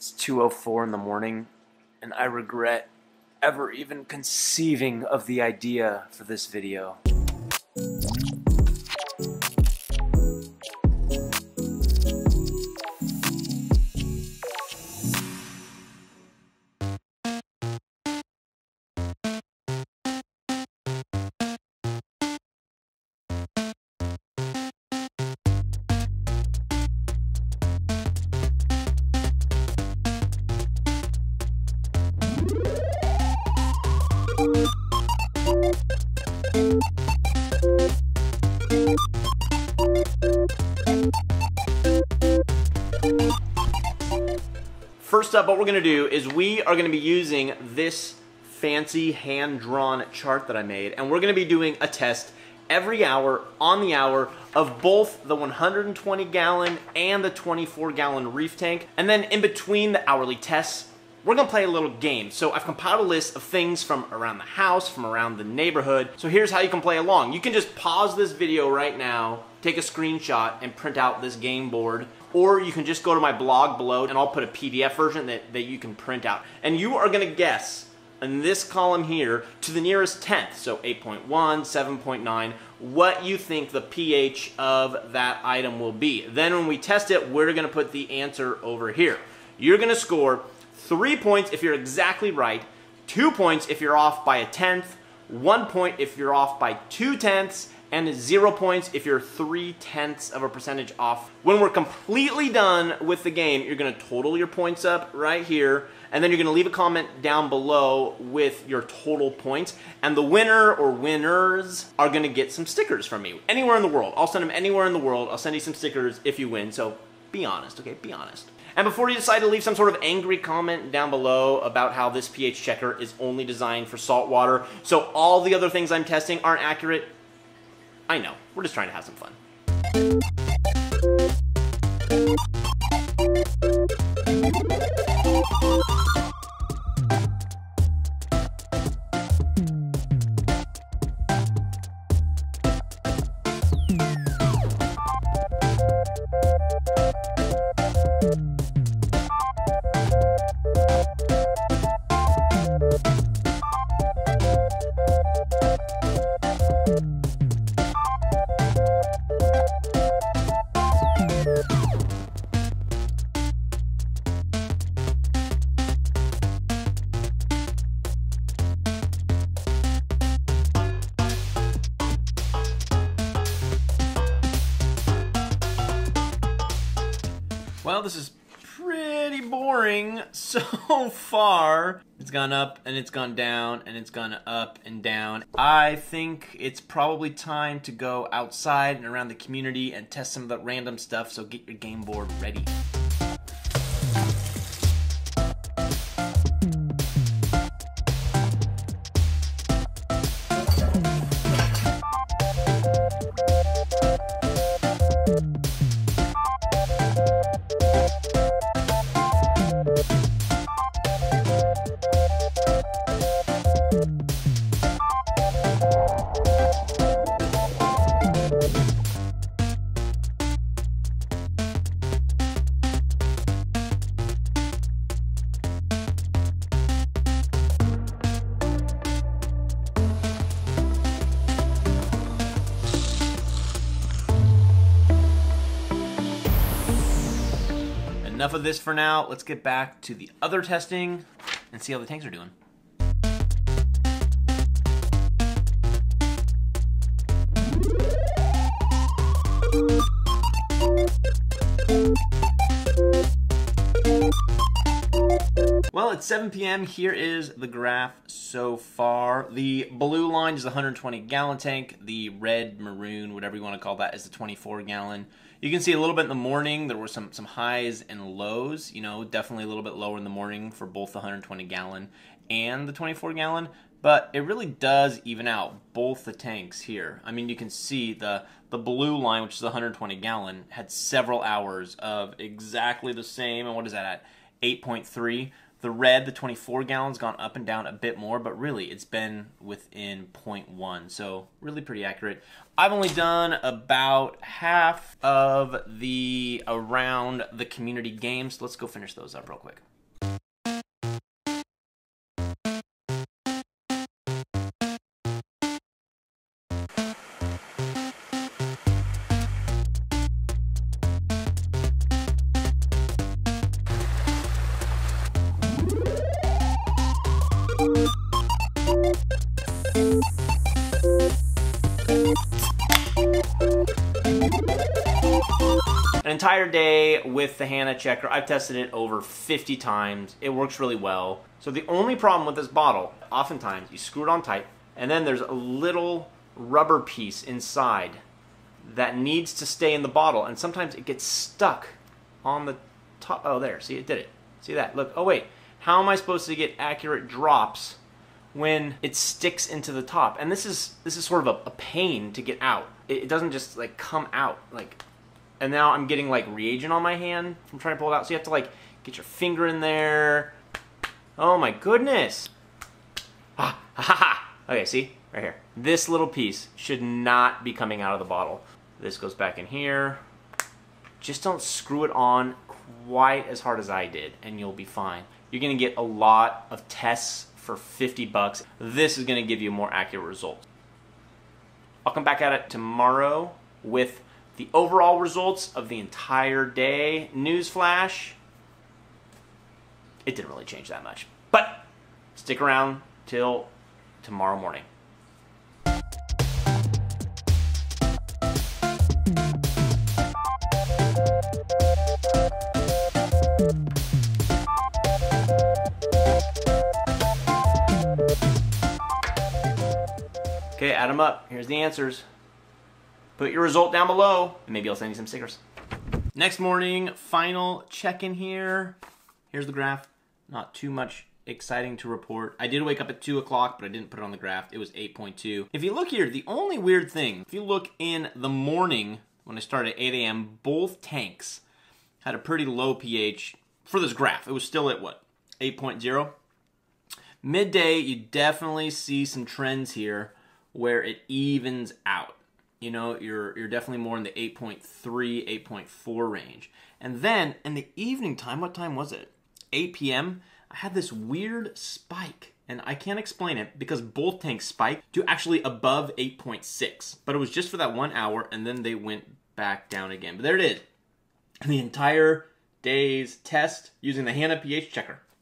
It's 2:04 in the morning, and I regret ever even conceiving of the idea for this video. First up, what we're going to do is we are going to be using this fancy hand-drawn chart that I made, and we're going to be doing a test every hour on the hour of both the 120-gallon and the 24-gallon reef tank. And then in between the hourly tests, we're going to play a little game. So I've compiled a list of things from around the house, from around the neighborhood. So here's how you can play along. You can just pause this video right now, take a screenshot, and print out this game board. Or you can just go to my blog below, and I'll put a PDF version that you can print out. And you are going to guess in this column here to the nearest tenth, so 8.1, 7.9, what you think the pH of that item will be. Then when we test it, we're going to put the answer over here. You're going to score 3 points if you're exactly right, 2 points if you're off by a tenth, 1 point if you're off by 2/10, and 0 points if you're 3/10 of a percentage off. When we're completely done with the game, you're going to total your points up right here, and then you're going to leave a comment down below with your total points, and the winner or winners are going to get some stickers from me anywhere in the world. I'll send them anywhere in the world. I'll send you some stickers if you win, so be honest, okay? Be honest. And before you decide to leave some sort of angry comment down below about how this pH checker is only designed for saltwater, so all the other things I'm testing aren't accurate, I know, we're just trying to have some fun. Well, this is pretty boring so far. It's gone up and it's gone down and it's gone up and down. I think it's probably time to go outside and around the community and test some of the random stuff, so get your game board ready. Enough of this for now. Let's get back to the other testing and see how the tanks are doing. Well, it's 7 p.m. Here is the graph so far. The blue line is the 120-gallon tank. The red, maroon, whatever you want to call that, is the 24-gallon. You can see a little bit in the morning, there were some highs and lows, you know, definitely a little bit lower in the morning for both the 120-gallon and the 24-gallon, but it really does even out both the tanks here. I mean, you can see the blue line, which is the 120-gallon, had several hours of exactly the same, and what is that at? 8.3. The red, the 24 gallons, gone up and down a bit more, but really it's been within 0.1, so really pretty accurate. I've only done about half of the around the community games. Let's go finish those up real quick. entire day with the Hanna Checker. I've tested it over 50 times. It works really well. So the only problem with this bottle, oftentimes you screw it on tight, and then there's a little rubber piece inside that needs to stay in the bottle, and sometimes it gets stuck on the top. Oh, there, see, it did it. See that? Look, oh wait, how am I supposed to get accurate drops when it sticks into the top? And this is sort of a pain to get out. It doesn't just like come out, like, and now I'm getting like reagent on my hand from trying to pull it out, so you have to like get your finger in there. Oh my goodness. Ah, ha ha ha. Okay, see, right here. This little piece should not be coming out of the bottle. This goes back in here. Just don't screw it on quite as hard as I did, and you'll be fine. You're gonna get a lot of tests for 50 bucks. This is gonna give you more accurate results. I'll come back at it tomorrow with the overall results of the entire day. Newsflash, it didn't really change that much. But stick around till tomorrow morning. Okay, add them up. Here's the answers. Put your result down below, and maybe I'll send you some stickers. Next morning, final check-in here. Here's the graph. Not too much exciting to report. I did wake up at 2 o'clock, but I didn't put it on the graph. It was 8.2. If you look here, the only weird thing, if you look in the morning, when I started at 8 a.m., both tanks had a pretty low pH for this graph. It was still at, what, 8.0? Midday, you definitely see some trends here where it evens out. You know, you're definitely more in the 8.3, 8.4 range. And then, in the evening time, what time was it? 8 p.m., I had this weird spike, and I can't explain it because both tanks spiked to actually above 8.6, but it was just for that 1 hour, and then they went back down again. But there it is. The entire day's test using the Hanna pH checker.